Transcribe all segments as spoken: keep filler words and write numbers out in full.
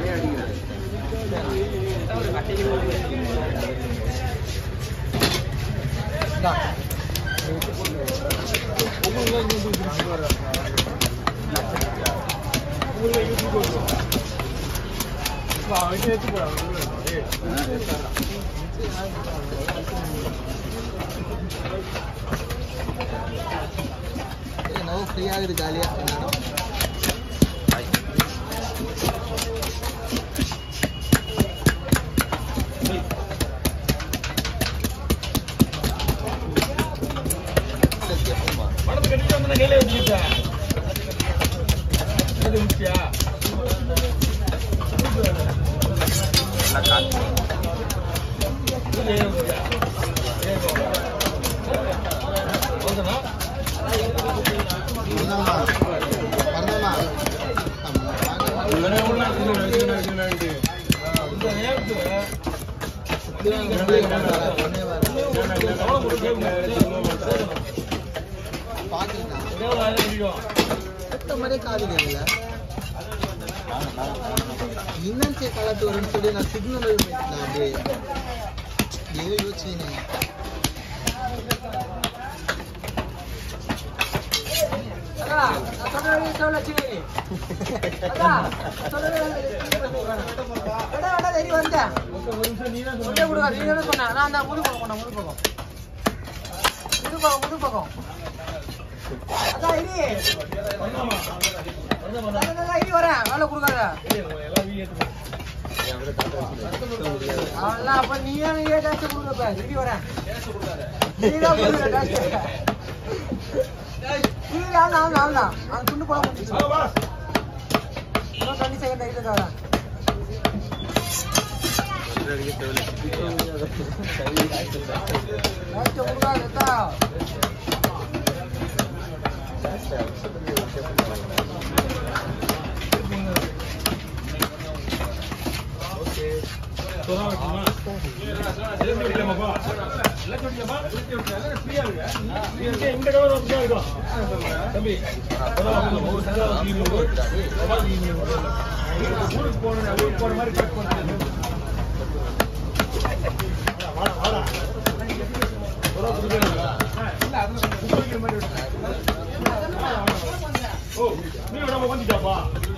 என்னவோ ஃப்ரீ ஆகுது ஜாலியா படத்தை கட்டிட்டு வந்து கையில வச்சுக்கிட்டேன் அது முக்கியா இன்னும் காலத்து வரும்னு சொல்லி நான் சிக்னல் அப்படியே ஏதோ யோசிச்சேன் அப்ப நீயே ரெடி வரேன் துண்டு போட டுவெண்ட்டி செகண்ட் ஆகிட்டு ஊருக்கு போன போன மாதிரி கட் பண்ண நீ நம்ம வந்துட்டாப்பா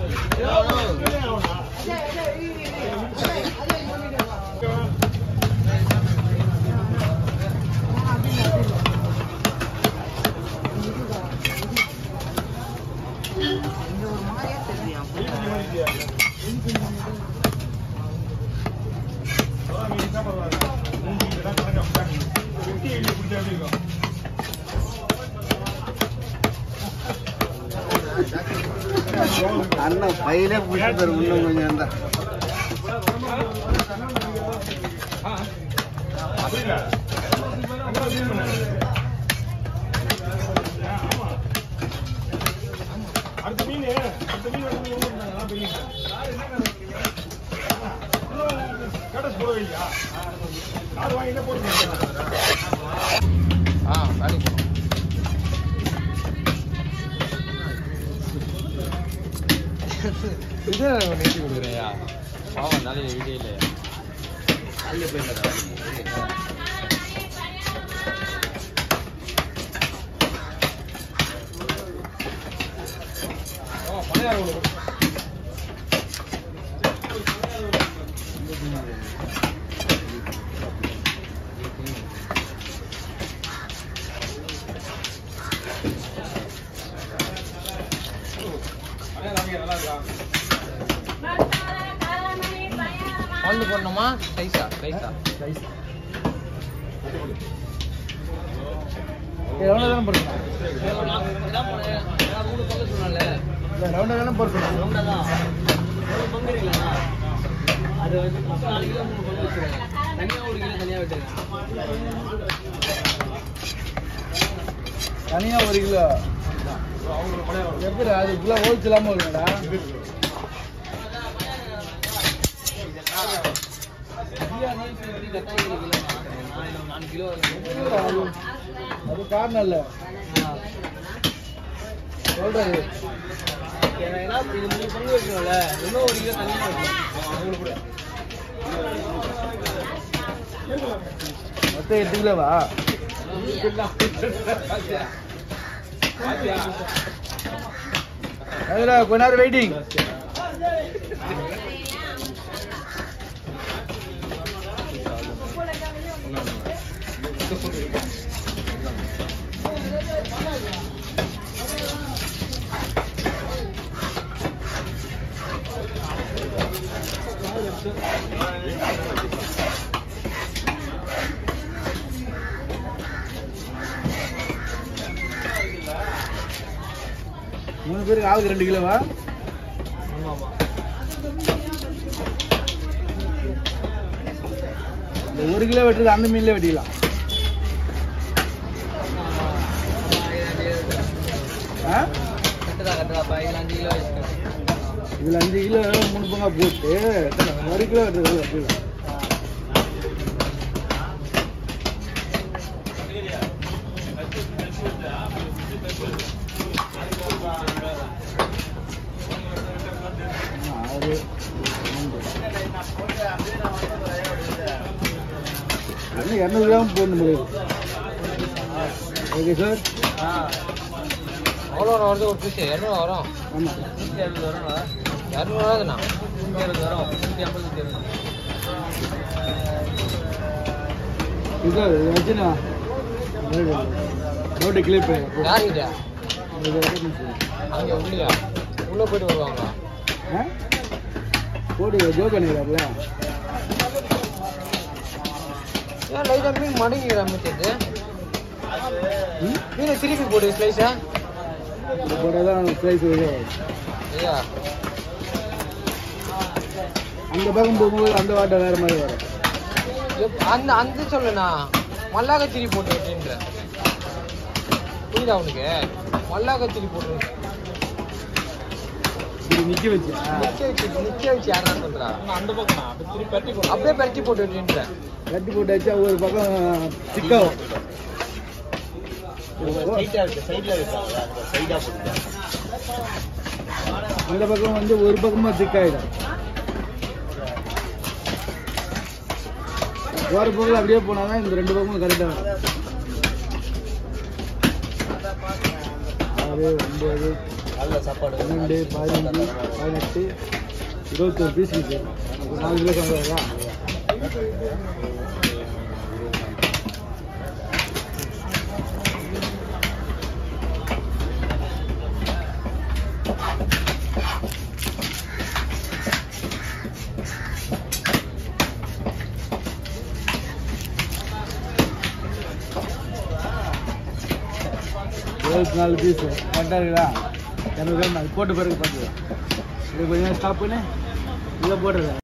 அண்ணா பையிலே பிடிச்சி இன்னும் கொஞ்சம் இருந்தா அடுத்த மீன் அடுத்த மீன் கேட்டஸ் போட வையா அது வாங்கி போட்டு ஆ வேலைக்கு போகணும் இது நேற்று கொடுக்குறேயா பாவம் நாளைய வீடியோ இல்லையா நாளைய போயிருந்தா பால் போடணுமா ரைஸா ரைஸா எவ்வளோ தானே போடுறேன் மூணு பக்கம் சொன்னால ரவுண்டாக தானே போடுறேன் ரவுண்டாக தான் பங்கு இருக்குல்லண்ணா அது வந்து நாலு கிலோ மூணு பங்கு வச்சுருக்கேன் தனியாக ஒரு கிலோ தனியாக விட்டுருக்கேன் தனியாக ஒரு கிலோ எப்படி அது கிலோ ஹோல்ஸ் இல்லாமல் வருங்கடா நாலு கிலோ அது காரணம் இல்லை சொல்றது ஏன்னா இது மூணு பங்கு வைக்கணும்ல இன்னும் ஒரு கிலோ தனியாக வைக்கணும் மொத்தம் எட்டு கிலோவா? அதுடா கொஞ்ச நேரம் வெயிட்டிங். மூணு பேருக்கு ஆளுக்கு ரெண்டு கிலோவா? இந்த ஒரு கிலோ வெட்டுறது அந்த மீன்ல வெட்டிக்கலாம். இதுல அஞ்சு கிலோ மூணு பங்கா போட்டு ஒரு கிலோ வெட்டுறது வெட்டிக்கலாம். இரநூறு கிராம் போடணும் முடியாது. Okay sir. அவ்வளோ வருது ஒரு பீஸ் இரநூறு வரும். ஆமாம் நூற்றி அறுபது வரும் இரநூறு வராதுண்ணா. நூற்றி அறுபது வரும் நூற்றி ஐம்பது நூற்றி அறுபது சார் வச்சுண்ணா ரோட்டு கிளிப்பு யாருக்கிட்ட அங்கே உள்ளியா உள்ளே போயிட்டு வருவாங்களா? ஆ போட்டு ஜோ பண்ணிக்கிறாருல. ஏன் லைட்டாக மீன் மடங்கிக்கிற அமைச்சது மீனை திருப்பி போடு ஸ்லைஸா போட்டால் தான் ஸ்லைஸ் வரும். ஐயா அந்த பக்கம் போகும்போது அந்த வாட்டை வேறு மாதிரி வரும். அந்த அந்த சொல்லுண்ணா மல்லாக்க திரி போட்டு அப்படின்ற புரியுதா அவனுக்கு? மல்லாக்க திரி போட்டு இது நிற்க வச்சு நிக்க வச்சு நிக்க வச்சு யாரா சொல்றா? அந்த பக்கம் அப்படி திருப்பி பட்டி போட்டு அப்படியே பரட்டி போட்டு அப்படின்ற கட்டி போட்டு வச்சா ஒரு பக்கம் சிக்காகும். அந்த பக்கம் வந்து ஒரு பக்கமா சிக்காயிடும். போற பொருள் அப்படியே போனாதான் இந்த ரெண்டு பக்கமும் கரெக்டாக வரும். ஆறு ஒன்பது பன்னெண்டு பதினஞ்சு பதினெட்டு இருபத்தொரு பீஸ் இருக்கு. நாலு கிலோ சம்பளம். இருபத்தி நாலு பீஸு கரெக்டாக இருக்குதா? இரநூறு கிராம் அது போட்ட பிறகு பார்த்துக்கலாம். இது கொஞ்சம் ஸ்டாப் பண்ணி இதில் போட்டுருக்கேன்.